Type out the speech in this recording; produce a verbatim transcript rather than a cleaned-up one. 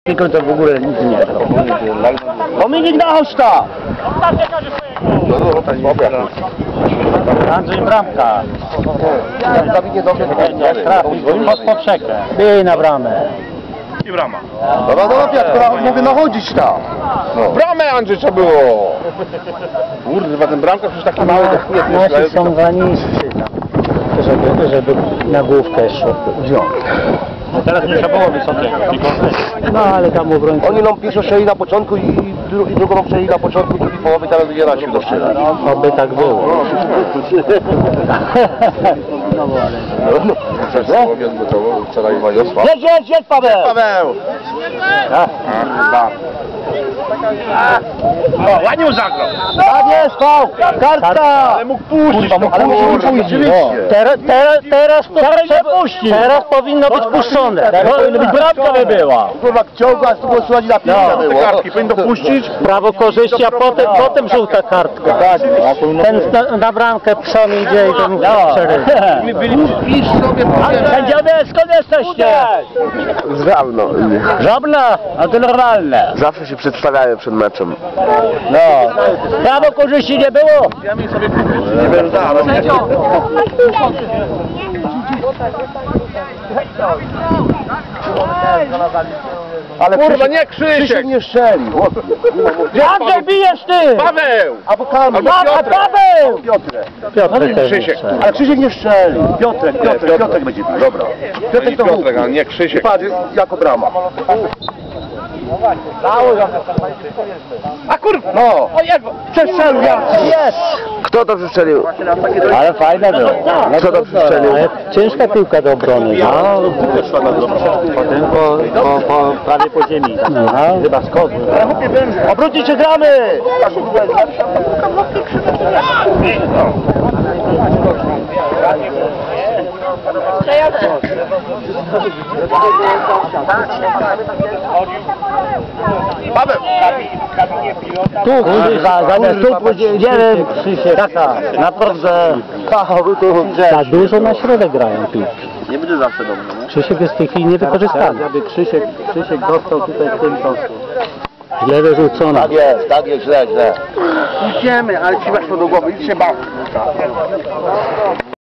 Tylko to w ogóle nic nie to. Dominik na hosta! Andrzej Bramka. Jak trafić, pod poprzeczkę. Bij na bramę. I brama. Dobra, dobra, Piotr, mówię nachodzić tam. No. Bramę, Andrzej, trzeba było! Kurde, ten bramka przecież taki mały, to nie Nasi są za niższy, żeby, żeby na główkę szło wziąć. Teraz nie trzeba było wysokiego. No ale tam obrońcy... Oni nam pierwszą strzeli na początku i, i drugą nam strzeli na początku, drugi połowy, teraz będzie na siłę strzelać. Oby tak było. No, no. Wczoraj Majosław. Jedź, jedź, jedź, Paweł! Paweł! O, ładnie zagrał! Tak jest, Paweł! Kartka! Ale mógł puścić, no, ale mógł puścić, no. Teraz, teraz, teraz to przepuści. Teraz powinno być puszczone. Powinno być bramka by była. Kurwa, ciągła, to było słuchać na piłkę Te było. kartki powinno puścić. Prawo korzyści, a potem, potem żółta kartka. Ten na, na bramkę psom idzie i ten przerywa. Pisz sobie, Sędziowie, skąd jesteście? z Żabno. Żabna? A to normalne. Zawsze się przedstawiają przed meczem. No. Prawo korzyści nie było? Nie wiem, ale... Ale Kurwa, nie Krzysiek! nie strzeli. Andrzej, bijesz ty! Paweł! Albo Kamil. Albo A Piotrek. Paweł! Piotrek. Piotrek też Krzysiek. nie strzeli. Ale Krzysiek nie strzeli. Piotrek, Piotrek, Piotrek będzie bił. Dobra. Piotrek to Piotrek, a nie Krzysiek. Patrz, jako brama. A kurwa! No. O jak? Przestrzelił Jest! Kto to przestrzelił? Ale fajne było. Kto to przestrzelił? Ale ciężka piłka do obrony. No, potem po, po, po, prawie po ziemi. No, chyba skok. Obrócić się, gramy! Paweł! Tu, kurwa, zamiast tu pójdziemy, taka, naprawdę, za dużo na środek grają piłki. Nie będzie zawsze dobrze, nie? Krzysiek jest w tej chwili niewykorzystany. Jakby Krzysiek, Krzysiek dostał tutaj w tym tostu. Źle wyrzucona. Tak jest, tak jest, źle, źle. Idziemy, ale ci weszło do głowy, idź się baw.